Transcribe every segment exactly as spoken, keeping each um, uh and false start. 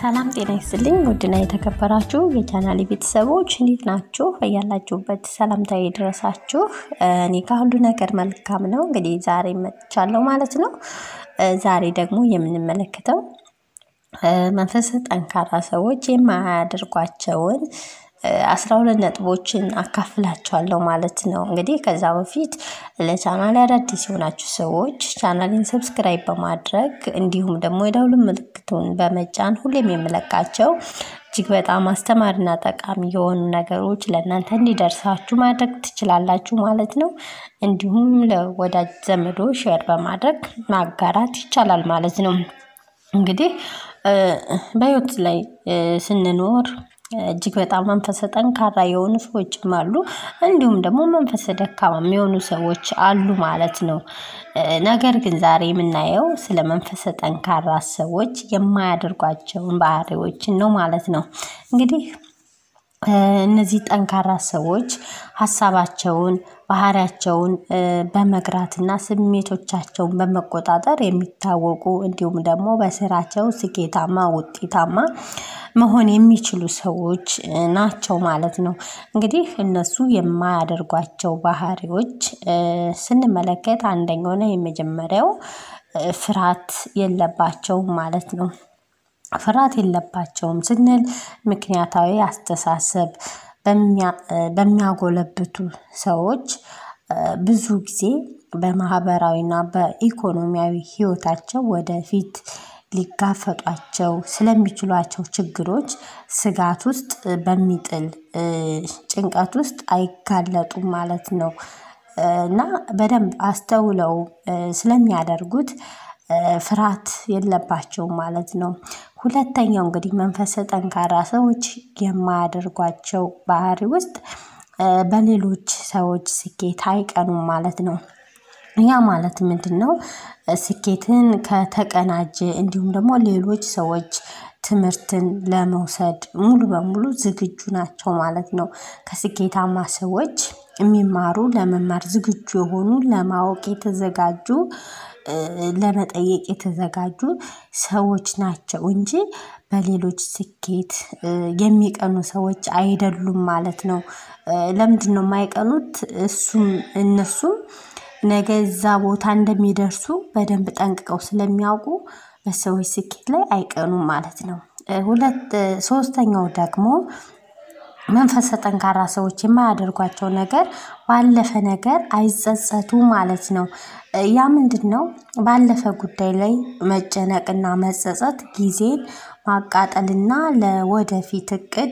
ሰላም ጤና ይስጥልኝ ውድና የተከበራችሁ የቻናሌ ቤተሰቦች እንዴት ናችሁ? ያላችሁበት ሰላምታዬ ይድረሳችሁ። እኔ ከሁሉ ነገር መልካም ነው። እንግዲህ ዛሬ መጥቻለሁ ማለት ነው። ዛሬ ደግሞ የምንመለከተው መንፈስ ጠንካራ ሰዎች የማያደርጓቸውን አስራ ሁለት ነጥቦችን አካፍላችኋለሁ ማለት ነው። እንግዲህ ከዛ በፊት ለቻናሌ አዳዲስ የሆናችሁ ሰዎች ቻናሌን ሰብስክራይብ በማድረግ እንዲሁም ደግሞ የደውል ምልክቱን በመጫን ሁሌም የምለቃቸው እጅግ በጣም አስተማሪና ጠቃሚ የሆኑ ነገሮች ለእናንተ እንዲደርሳችሁ ማድረግ ትችላላችሁ ማለት ነው። እንዲሁም ለወዳጅ ዘመዶ ሼር በማድረግ ማጋራት ይቻላል ማለት ነው። እንግዲህ በህይወት ላይ ስንኖር እጅግ በጣም መንፈስ ጠንካራ የሆኑ ሰዎችም አሉ፣ እንዲሁም ደግሞ መንፈስ ደካማ የሆኑ ሰዎች አሉ ማለት ነው። ነገር ግን ዛሬ የምናየው ስለ መንፈስ ጠንካራ ሰዎች የማያደርጓቸውን ባህሪዎችን ነው ማለት ነው። እንግዲህ እነዚህ ጠንካራ ሰዎች ሐሳባቸውን ባህሪያቸውን በመግራትና ስሜቶቻቸውን በመቆጣጠር የሚታወቁ እንዲሁም ደግሞ በስራቸው ስኬታማ ውጤታማ መሆን የሚችሉ ሰዎች ናቸው ማለት ነው። እንግዲህ እነሱ የማያደርጓቸው ባህሪዎች ስንመለከት አንደኛው ነው የመጀመሪያው ፍርሃት የለባቸውም ማለት ነው። ፍርሃት የለባቸውም ስንል ምክንያታዊ አስተሳሰብ በሚያጎለብቱ ሰዎች ብዙ ጊዜ በማህበራዊና በኢኮኖሚያዊ ህይወታቸው ወደፊት ሊጋፈጧቸው ስለሚችሏቸው ችግሮች ስጋት ውስጥ በሚጥል ጭንቀት ውስጥ አይጋለጡም ማለት ነው። እና በደንብ አስተውለው ስለሚያደርጉት ፍርሃት የለባቸውም ማለት ነው። ሁለተኛው እንግዲህ መንፈስ ጠንካራ ሰዎች የማያደርጓቸው ባህሪ ውስጥ በሌሎች ሰዎች ስኬት አይቀኑም ማለት ነው። ያ ማለት ምንድነው? ስኬትን ከተቀናጀ እንዲሁም ደግሞ ሌሎች ሰዎች ትምህርትን ለመውሰድ ሙሉ በሙሉ ዝግጁ ናቸው ማለት ነው። ከስኬታማ ሰዎች የሚማሩ ለመማር ዝግጁ የሆኑ ለማወቅ የተዘጋጁ ለመጠየቅ የተዘጋጁ ሰዎች ናቸው እንጂ በሌሎች ስኬት የሚቀኑ ሰዎች አይደሉም ማለት ነው። ለምንድነው የማይቀኑት? እሱም እነሱም ነገ እዛ ቦታ እንደሚደርሱ በደንብ ጠንቅቀው ስለሚያውቁ በሰዎች ስኬት ላይ አይቀኑም ማለት ነው። ሁለት ሶስተኛው ደግሞ መንፈስ ጠንካራ ሰዎች የማያደርጓቸው ነገር ባለፈ ነገር አይጸጸቱም ማለት ነው። ያ ምንድነው? ባለፈ ጉዳይ ላይ መጨነቅና መጸጸት ጊዜን ማቃጠልና ለወደፊት እቅድ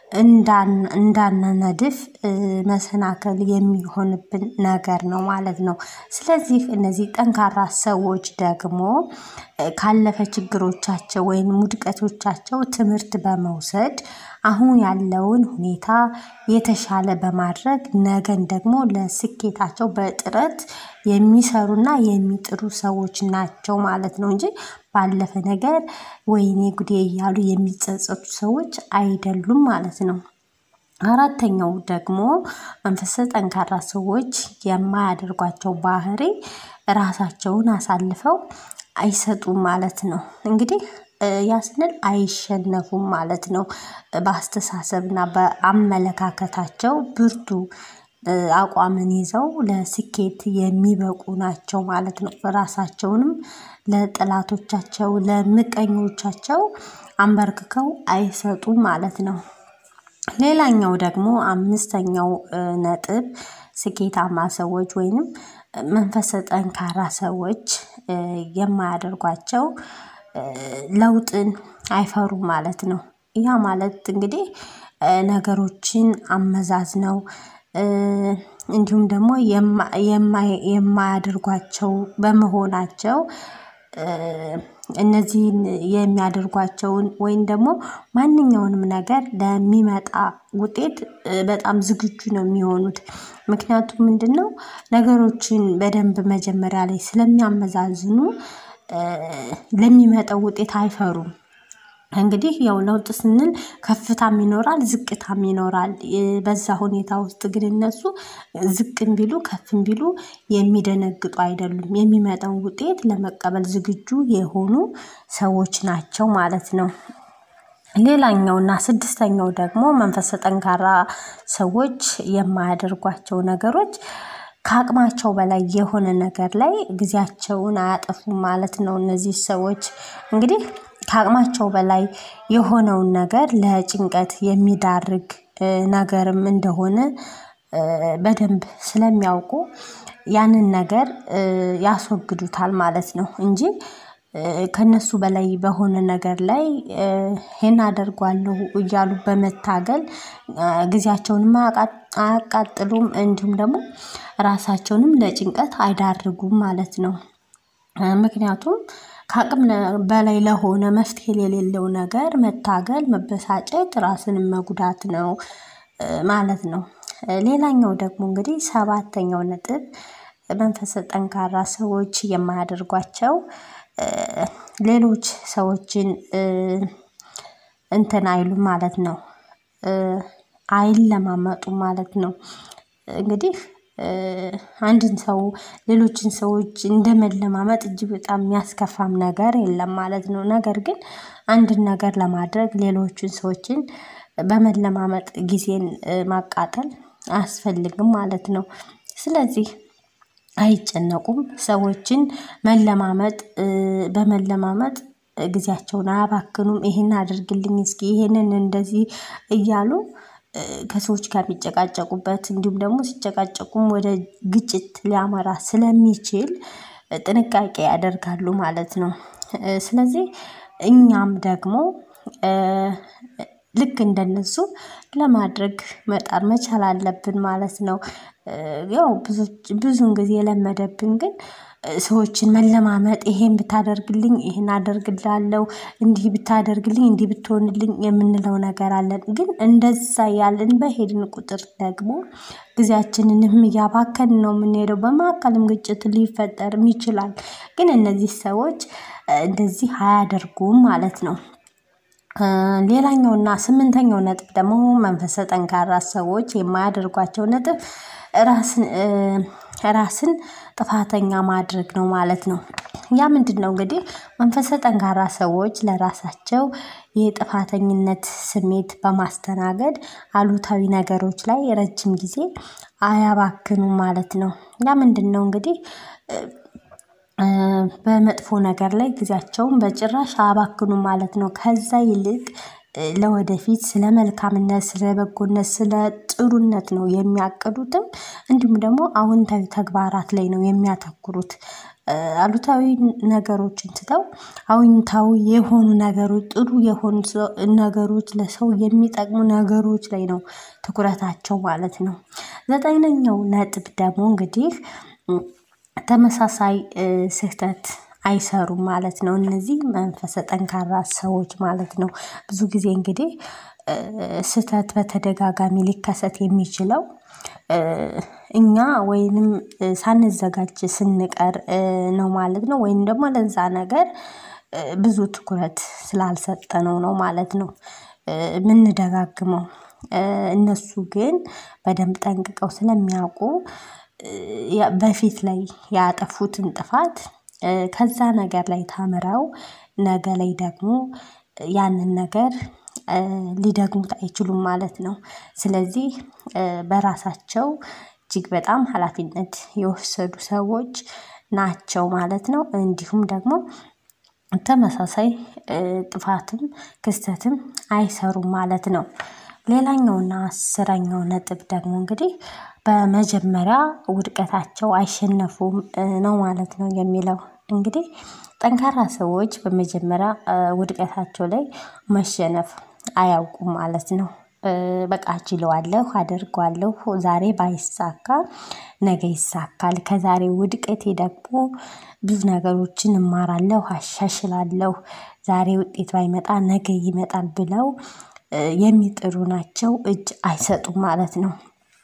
እንዳንነድፍ መሰናከል የሚሆንብን ነገር ነው ማለት ነው። ስለዚህ እነዚህ ጠንካራ ሰዎች ደግሞ ካለፈ ችግሮቻቸው ወይም ውድቀቶቻቸው ትምህርት በመውሰድ አሁን ያለውን ሁኔታ የተሻለ በማድረግ ነገን ደግሞ ለስኬታቸው በጥረት የሚሰሩና የሚጥሩ ሰዎች ናቸው ማለት ነው እንጂ ባለፈ ነገር ወይኔ ጉዴ እያሉ የሚጸጸቱ ሰዎች አይደሉም ማለት ነው። አራተኛው ደግሞ መንፈስ ጠንካራ ሰዎች የማያደርጓቸው ባህሪ ራሳቸውን አሳልፈው አይሰጡም ማለት ነው። እንግዲህ ያ ስንል አይሸነፉም ማለት ነው። በአስተሳሰብና በአመለካከታቸው ብርቱ አቋምን ይዘው ለስኬት የሚበቁ ናቸው ማለት ነው። ራሳቸውንም ለጠላቶቻቸው ለምቀኞቻቸው አንበርክከው አይሰጡም ማለት ነው። ሌላኛው ደግሞ አምስተኛው ነጥብ ስኬታማ ሰዎች ወይንም መንፈስ ጠንካራ ሰዎች የማያደርጓቸው ለውጥን አይፈሩም ማለት ነው። ያ ማለት እንግዲህ ነገሮችን አመዛዝነው እንዲሁም ደግሞ የማያደርጓቸው በመሆናቸው እነዚህን የሚያደርጓቸውን ወይም ደግሞ ማንኛውንም ነገር ለሚመጣ ውጤት በጣም ዝግጁ ነው የሚሆኑት። ምክንያቱም ምንድነው? ነገሮችን በደንብ መጀመሪያ ላይ ስለሚያመዛዝኑ ለሚመጣው ውጤት አይፈሩም። እንግዲህ ያው ለውጥ ስንል ከፍታም ይኖራል ዝቅታም ይኖራል። በዛ ሁኔታ ውስጥ ግን እነሱ ዝቅም ቢሉ ከፍም ቢሉ የሚደነግጡ አይደሉም። የሚመጣው ውጤት ለመቀበል ዝግጁ የሆኑ ሰዎች ናቸው ማለት ነው። ሌላኛውና ስድስተኛው ደግሞ መንፈሰ ጠንካራ ሰዎች የማያደርጓቸው ነገሮች ከአቅማቸው በላይ የሆነ ነገር ላይ ጊዜያቸውን አያጠፉም ማለት ነው። እነዚህ ሰዎች እንግዲህ ከአቅማቸው በላይ የሆነውን ነገር ለጭንቀት የሚዳርግ ነገርም እንደሆነ በደንብ ስለሚያውቁ ያንን ነገር ያስወግዱታል ማለት ነው እንጂ ከነሱ በላይ በሆነ ነገር ላይ ይሄን አደርጋለሁ እያሉ በመታገል ጊዜያቸውን አያቃጥሉም እንዲሁም ደግሞ ራሳቸውንም ለጭንቀት አይዳርጉም ማለት ነው። ምክንያቱም ከአቅም በላይ ለሆነ መፍትሄ የሌለው ነገር መታገል መበሳጨት ራስን መጉዳት ነው ማለት ነው። ሌላኛው ደግሞ እንግዲህ ሰባተኛው ነጥብ መንፈሰ ጠንካራ ሰዎች የማያደርጓቸው ሌሎች ሰዎችን እንትን አይሉም ማለት ነው። አይለማመጡም ማለት ነው። እንግዲህ አንድን ሰው ሌሎችን ሰዎች እንደመለማመጥ እጅግ በጣም የሚያስከፋም ነገር የለም ማለት ነው። ነገር ግን አንድን ነገር ለማድረግ ሌሎችን ሰዎችን በመለማመጥ ጊዜን ማቃጠል አያስፈልግም ማለት ነው። ስለዚህ አይጨነቁም ሰዎችን መለማመጥ በመለማመጥ ጊዜያቸውን አያባክኑም። ይሄን አድርግልኝ እስኪ ይሄንን እንደዚህ እያሉ ከሰዎች ጋር የሚጨቃጨቁበት እንዲሁም ደግሞ ሲጨቃጨቁም ወደ ግጭት ሊያመራ ስለሚችል ጥንቃቄ ያደርጋሉ ማለት ነው። ስለዚህ እኛም ደግሞ ልክ እንደነሱ ለማድረግ መጣር መቻል አለብን ማለት ነው። ያው ብዙ ብዙን ጊዜ የለመደብን ግን ሰዎችን መለማመጥ ይሄን ብታደርግልኝ ይሄን አደርግልሃለሁ እንዲህ ብታደርግልኝ እንዲህ ብትሆንልኝ የምንለው ነገር አለን። ግን እንደዛ ያልን በሄድን ቁጥር ደግሞ ጊዜያችንንም እያባከንን ነው የምንሄደው በመካከልም ግጭት ሊፈጠርም ይችላል። ግን እነዚህ ሰዎች እንደዚህ አያደርጉም ማለት ነው። ሌላኛውና ስምንተኛው ነጥብ ደግሞ መንፈሰ ጠንካራ ሰዎች የማያደርጓቸው ነጥብ ራስን ራስን ጥፋተኛ ማድረግ ነው ማለት ነው። ያ ምንድነው እንግዲህ መንፈሰ ጠንካራ ሰዎች ለራሳቸው የጥፋተኝነት ስሜት በማስተናገድ አሉታዊ ነገሮች ላይ ረጅም ጊዜ አያባክኑም ማለት ነው። ያ ምንድነው እንግዲህ በመጥፎ ነገር ላይ ጊዜያቸውን በጭራሽ አያባክኑም ማለት ነው። ከዛ ይልቅ ለወደፊት ስለመልካምነት ስለበጎነት ስለጥሩነት ነው የሚያቅዱትም እንዲሁም ደግሞ አዎንታዊ ተግባራት ላይ ነው የሚያተኩሩት። አሉታዊ ነገሮችን ትተው አዎንታዊ የሆኑ ነገሮች ጥሩ የሆኑ ነገሮች ለሰው የሚጠቅሙ ነገሮች ላይ ነው ትኩረታቸው ማለት ነው። ዘጠነኛው ነጥብ ደግሞ እንግዲህ ተመሳሳይ ስህተት አይሰሩም ማለት ነው። እነዚህ መንፈሰ ጠንካራ ሰዎች ማለት ነው። ብዙ ጊዜ እንግዲህ ስህተት በተደጋጋሚ ሊከሰት የሚችለው እኛ ወይንም ሳንዘጋጅ ስንቀር ነው ማለት ነው። ወይንም ደግሞ ለዛ ነገር ብዙ ትኩረት ስላልሰጠነው ነው ማለት ነው። የምንደጋግመው እነሱ ግን በደንብ ጠንቅቀው ስለሚያውቁ በፊት ላይ ያጠፉትን ጥፋት ከዛ ነገር ላይ ተምረው ነገ ላይ ደግሞ ያንን ነገር ሊደግሙት አይችሉም ማለት ነው። ስለዚህ በራሳቸው እጅግ በጣም ሀላፊነት የወሰዱ ሰዎች ናቸው ማለት ነው። እንዲሁም ደግሞ ተመሳሳይ ጥፋትም ክስተትም አይሰሩም ማለት ነው። ሌላኛውና አስረኛው ነጥብ ደግሞ እንግዲህ በመጀመሪያ ውድቀታቸው አይሸነፉም ነው ማለት ነው የሚለው እንግዲህ ጠንካራ ሰዎች በመጀመሪያ ውድቀታቸው ላይ መሸነፍ አያውቁም ማለት ነው። በቃ እችለዋለሁ አደርገዋለሁ ዛሬ ባይሳካ ነገ ይሳካል ከዛሬ ውድቀቴ ደግሞ ብዙ ነገሮችን እማራለሁ አሻሽላለሁ ዛሬ ውጤት ባይመጣ ነገ ይመጣል ብለው የሚጥሩ ናቸው እጅ አይሰጡም ማለት ነው።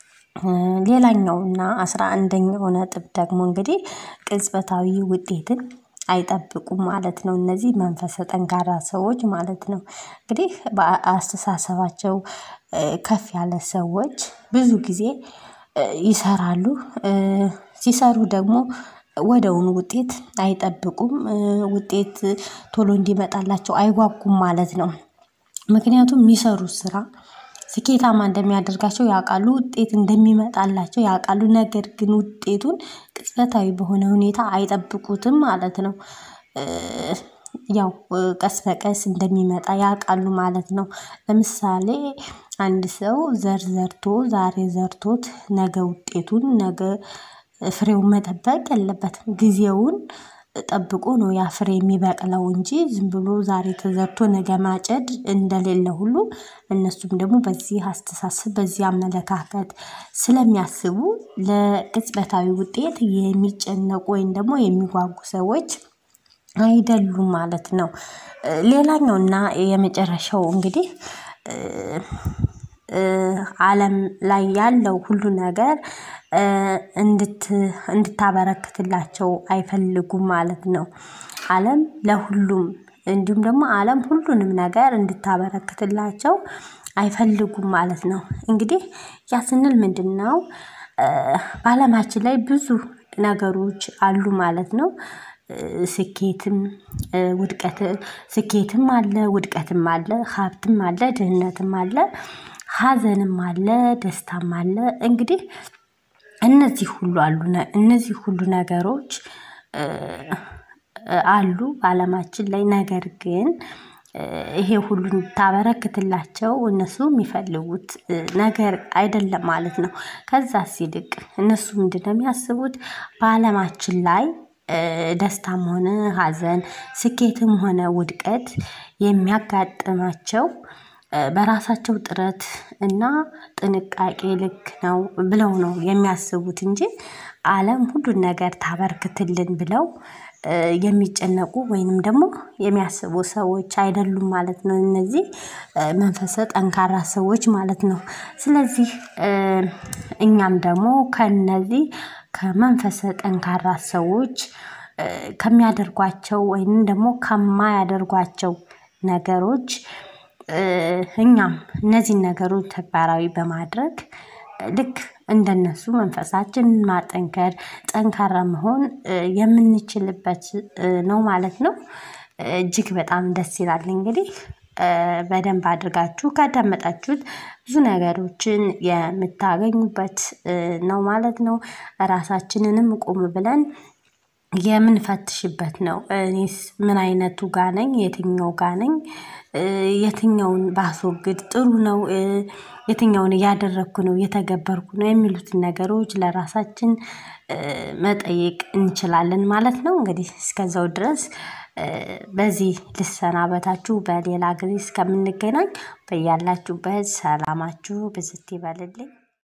ሌላኛውና አስራ አንደኛው ነጥብ ደግሞ እንግዲህ ቅጽበታዊ ውጤትን አይጠብቁም ማለት ነው። እነዚህ መንፈሰ ጠንካራ ሰዎች ማለት ነው። እንግዲህ በአስተሳሰባቸው ከፍ ያለ ሰዎች ብዙ ጊዜ ይሰራሉ ሲሰሩ ደግሞ ወዲያውኑ ውጤት አይጠብቁም ውጤት ቶሎ እንዲመጣላቸው አይጓጉም ማለት ነው። ምክንያቱም የሚሰሩት ስራ ስኬታማ እንደሚያደርጋቸው ያውቃሉ ውጤት እንደሚመጣላቸው ያውቃሉ ነገር ግን ውጤቱን ቅጽበታዊ በሆነ ሁኔታ አይጠብቁትም ማለት ነው ያው ቀስ በቀስ እንደሚመጣ ያውቃሉ ማለት ነው ለምሳሌ አንድ ሰው ዘር ዘርቶ ዛሬ ዘርቶት ነገ ውጤቱን ነገ ፍሬውን መጠበቅ የለበትም ጊዜውን ጠብቆ ነው ያ ፍሬ የሚበቅለው እንጂ ዝም ብሎ ዛሬ ተዘርቶ ነገ ማጨድ እንደሌለ ሁሉ እነሱም ደግሞ በዚህ አስተሳሰብ በዚህ አመለካከት ስለሚያስቡ ለቅጽበታዊ ውጤት የሚጨነቁ ወይም ደግሞ የሚጓጉ ሰዎች አይደሉም ማለት ነው ሌላኛውና የመጨረሻው እንግዲህ ዓለም ላይ ያለው ሁሉ ነገር እንድት እንድታበረክትላቸው አይፈልጉም ማለት ነው ዓለም ለሁሉም እንዲሁም ደግሞ ዓለም ሁሉንም ነገር እንድታበረክትላቸው አይፈልጉም ማለት ነው እንግዲህ ያ ስንል ምንድነው በአለማችን ላይ ብዙ ነገሮች አሉ ማለት ነው ስኬትም ውድቀት ስኬትም አለ ውድቀትም አለ ሀብትም አለ ድህነትም አለ ሀዘንም አለ ደስታም አለ እንግዲህ እነዚህ ሁሉ አሉ እነዚህ ሁሉ ነገሮች አሉ በአለማችን ላይ ነገር ግን ይሄ ሁሉ ታበረክትላቸው እነሱ የሚፈልጉት ነገር አይደለም ማለት ነው ከዛ ሲልቅ እነሱ ምንድነው የሚያስቡት በአለማችን ላይ ደስታም ሆነ ሀዘን ስኬትም ሆነ ውድቀት የሚያጋጥማቸው በራሳቸው ጥረት እና ጥንቃቄ ልክ ነው ብለው ነው የሚያስቡት እንጂ ዓለም ሁሉን ነገር ታበርክትልን ብለው የሚጨነቁ ወይንም ደግሞ የሚያስቡ ሰዎች አይደሉም ማለት ነው እነዚህ መንፈሰ ጠንካራ ሰዎች ማለት ነው ስለዚህ እኛም ደግሞ ከነዚህ ከመንፈሰ ጠንካራ ሰዎች ከሚያደርጓቸው ወይንም ደግሞ ከማያደርጓቸው ነገሮች እኛም እነዚህን ነገሮች ተግባራዊ በማድረግ ልክ እንደነሱ መንፈሳችንን ማጠንከር ጠንካራ መሆን የምንችልበት ነው ማለት ነው እጅግ በጣም ደስ ይላል እንግዲህ በደንብ አድርጋችሁ ካዳመጣችሁት ብዙ ነገሮችን የምታገኙበት ነው ማለት ነው ራሳችንንም ቆም ብለን የምንፈትሽበት ነው እኔስ ምን አይነቱ ጋር ነኝ የትኛው ጋር ነኝ የትኛውን ባስወግድ ጥሩ ነው የትኛውን ያደረኩ ነው የተገበርኩ ነው የሚሉትን ነገሮች ለራሳችን መጠየቅ እንችላለን ማለት ነው እንግዲህ እስከዛው ድረስ በዚህ ልሰናበታችሁ በሌላ ጊዜ እስከምንገናኝ በያላችሁበት ሰላማችሁ ብዝት ይበልልኝ